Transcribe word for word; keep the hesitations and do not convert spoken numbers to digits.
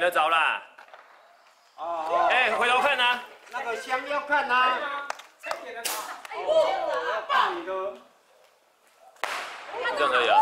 得着啦。哦。哎，回头看呐。 那个香要看呐。才点得着。哦，要看你的。 这样可以啊。